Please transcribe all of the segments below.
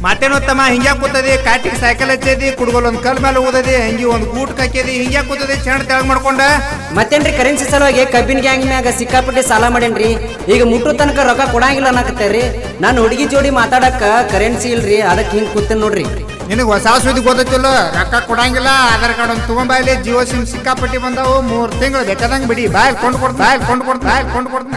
ಮತ್ತೇನೋತ್ತಮ್ಮ ಹಿಂಗ್ಯಾ ಕೂತದಿ ಕಾಟಿಗೆ cycle ಹಚ್ಚದಿ ಕುಡ್ಗೋಲ್ ಒಂದ್ ಕಲ್ ಮೇಲೆ ಓದದಿ ಹಂಗಿ ಒಂದ್ ಗೂಟ್ ಕಾಕ್ಯದಿ ಹಿಂಗ್ಯಾ ಕೂತದಿ ಚೆಂಡ ತೆಳಗ್ ಮಾಡ್ಕೊಂಡ ಮತ್ತೇನ್ರಿ ಕರೆನ್ಸಿ ಸಲುವಾಗಿ ಕಬ್ಬಿನ ಗ್ಯಾಂಗ್ ಮ್ಯಾಗ ಸಿಕ್ಕಾಪಟ್ಟೆ ಸಾಲ ಮಾಡೇನ್ರಿ. ಈಗ ಮುಟ್ಟು ತನಕ ರೊಕ್ಕ ಕೊಡಂಗಿಲ್ಲ ಅನ್ನಕತ್ತೇರಿ. ನಾನು ಹುಡುಗಿ ಜೋಡಿ ಮಾತಾಡಕ ಕರೆನ್ಸಿ ಇಲ್ರಿ, ಅದಕ್ಕೆ ಹಿಂಗ್ ಕೂತೇನ್ ನೋಡ್ರಿ. ನಿನಗೆ ಹೊಸ ಸುದ್ದಿ ಗೊತ್ತಿಲ್ಲ, ರೊಕ್ಕ ಕೊಡಂಗಿಲ್ಲ, ಆಧಾರ್ ಕಾರ್ಡ್ ಒಂದು ತಗೊಂಬಾಯ್ಲಿ, ಜಿಯೋ ಸಿಮ್ ಸಿಕ್ಕಾಪಟ್ಟಿ ಬಂದಾವು, 3 ತಿಂಗಳು ಬೇಕಾದಂಗೆ ಬಿಡಿ, ಬಾಯ್ ಕೊಂಡು ಕೊಡ್ತೀನಿ.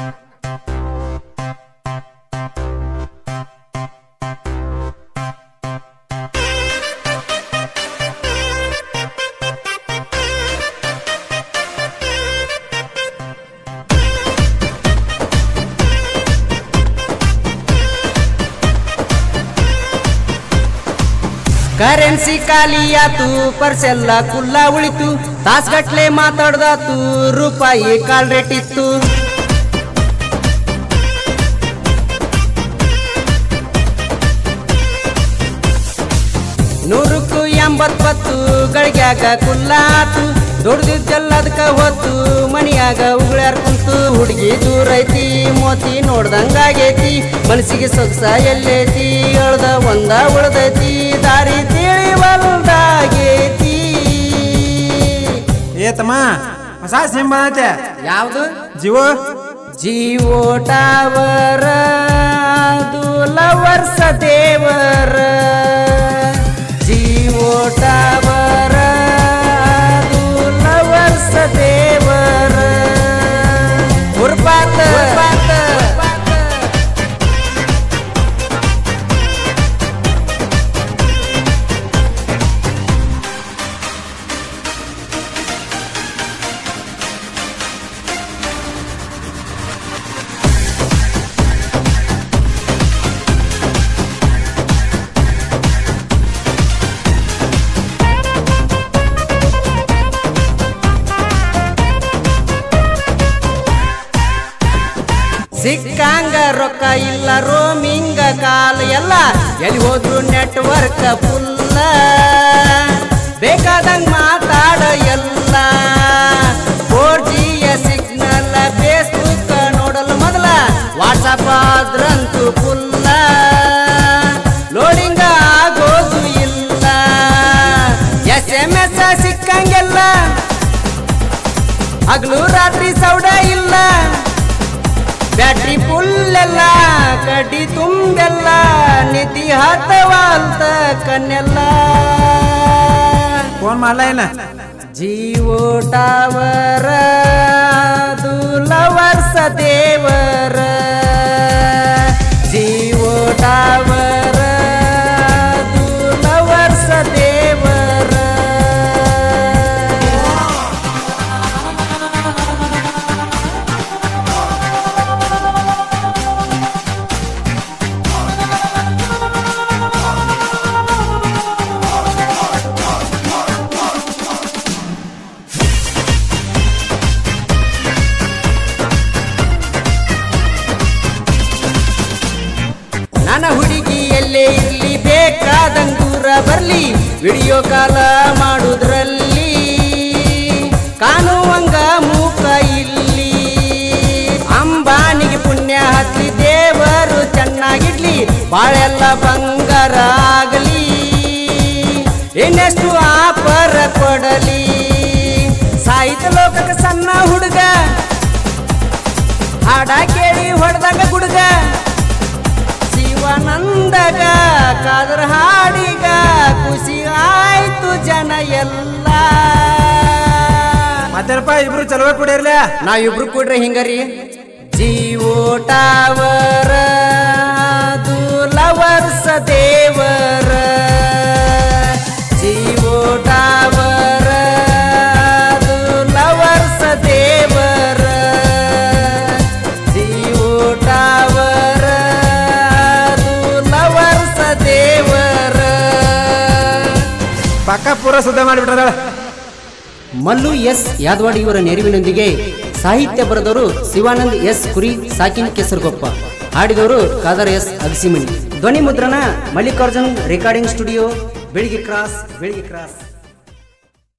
ಕರೆನ್ಸಿ ಖಾಲಿಯಾತು, ಪರ್ಸೆಲ್ಲ ಕುಲ್ಲ ಉಳಿತು, ತಾಸ್ಗಟ್ಲೆ ಮಾತಾಡ್ದಾತು, ರೂಪಾಯಿ ಕಾಲ್ ರೇಟ್ ಇತ್ತು. ನೂರಕ್ಕೂ 80 ಗಳಿಗ್ಯಾಗ ಕುಲ್ಲಾತು, ದುಡ್ದಿದ್ದೆಲ್ಲದಕ್ಕ ಹೊತ್ತು ಮನಿಯಾಗ ಉಗುಳ್ಯಾರ ಕುಂತು. ಹುಡುಗಿ ದೂರ ಐತಿ, ಮೋತಿ ನೋಡ್ದಂಗಾಗೈತಿ, ಮನಸ್ಸಿಗೆ ಸೊಗಸ ಎಲ್ಲೈತಿ, ಎಳ್ದ ಒಂದ ಉಳ್ದೈತಿ, ದಾರಿ ತಿಳಿವಲ್ದಾಗೈತಿ. ಏತಮ್ಮ ಹೊಸ ಸಿಮ್ ಬಂದೈತೆ. ಯಾವ್ದು? ಜಿಯೋ ಟವರ್, ಅದು ಲವರ್ಸ ದೇವರ. ಜಿಯೋ ಟವರ್, ಅದು ಲವರ್ಸ ದೇವರ. ಹುರ್ಪಾತ ಸಿಕ್ಕಂಗ ರೊಕ್ಕ ಇಲ್ಲ, ರೋಮಿಂಗ ಕಾಲ ಎಲ್ಲ, ಎಲ್ಲಿ ಹೋದ್ರು ನೆಟ್ವರ್ಕ್ ಫುಲ್ಲ, ಬೇಕಾದಂಗ ಮಾತಾಡ ಎಲ್ಲ. 4G ಸಿಗ್ನಲ್, ಫೇಸ್ಬುಕ್ ನೋಡಲು ಮೊದಲ, ವಾಟ್ಸಪ್ ಆದ್ರಂತೂ ಫುಲ್ಲ, ಲೋಡಿಂಗ್ ಆಗೋದು ಇಲ್ಲ, SMS ಸಿಕ್ಕಂಗೆಲ್ಲ, ಹಗಲು ರಾತ್ರಿ ಸೌಡ ಇಲ್ಲ, ಬ್ಯಾಟ್ರಿ ಫುಲ್ ಎಲ್ಲ, ಕಡ್ಡಿ ತುಂಬೆಲ್ಲ, ನಿಧಿ ಹತ್ತವಾಲ್ತ ಕನ್ನೆಲ್ಲ. ಫೋನ್ ಮಾಡ್ಲಾ ಏನ? ಜಿಯೋ ಟವರ್, ಅದು ಲವರ್ಸ ದೇವರ. ಜಿಯೋ ಟವರ್, ಅದು ಲವರ್ಸ ದೇವರ. ನನ್ನ ಹುಡುಗಿ ಎಲ್ಲೇ ಇರ್ಲಿ, ಬೇಕಾದಂಗ ದೂರ ಬರ್ಲಿ, ವಿಡಿಯೋ ಕಾಲ ಮಾಡುದ್ರಲ್ಲಿ ಕಾಣುವಂಗ ಮೂಕ ಇಲ್ಲಿ. ಅಂಬಾನಿಗೆ ಪುಣ್ಯ ಹತ್ಲಿ, ದೇವರು ಚೆನ್ನಾಗಿಡ್ಲಿ, ಬಾಳೆಲ್ಲ ಬಂಗಾರ ಆಗಲಿ, ಇನ್ನೆಷ್ಟು ಆಪರ ಕೊಡಲಿ. ಸಾಹಿತ್ಯ ಲೋಕಕ್ಕೆ ಸಣ್ಣ ಹುಡುಗ, ಹಾಡ ಕೇಳಿ ಹೊಡೆದಾಗ ಗುಡುಗ, ಶಿವಾನಂದಗ ಕಾದರ ಹಾಡಿಗ ಖುಷಿ ಆಯ್ತು ಜನ ಎಲ್ಲ. ಮತ್ತೇನಪ್ಪ ಇಬ್ರು ಚಲೋ ಕುಡಿರ್ಲ? ನಾವ್ ಇಬ್ರು ಕೂಡ್ರೆ ಹಿಂಗರಿ. ಜಿಯೋ ಟವರ್, ಅದು ಲವರ್ಸ ದೇವರ. ಜಿಯೋ ಟವರ್, ಅದು ಲವರ್ಸ ದೇವರ. ಜಿಯೋ ಟವರ್, ಅದು ಲವರ್ಸ ದೇವರ. ಪಕ್ಕ ಪೂರ ಸುದ್ದ ಮಾಡಿಬಿಟ್ರ. ಮಲ್ಲು ಎಸ್ ಯಾದವಾಡಿ ಇವರ ನೆರವಿನೊಂದಿಗೆ ಸಾಹಿತ್ಯ ಬರೆದವರು ಶಿವಾನಂದ್ ಎಸ್ ಕುರಿ, ಸಾಕಿನ್ ಕೆಸರುಗೊಪ್ಪ. ಹಾಡಿದವರು ಖಾದರ್ ಎಸ್ ಅಗಸಿಮನಿ. ಧ್ವನಿ ಮುದ್ರಣ ಮಲ್ಲಿಕಾರ್ಜುನ್ ರೆಕಾರ್ಡಿಂಗ್ ಸ್ಟುಡಿಯೋ, ಬೆಳಗ್ಗೆ ಕ್ರಾಸ್.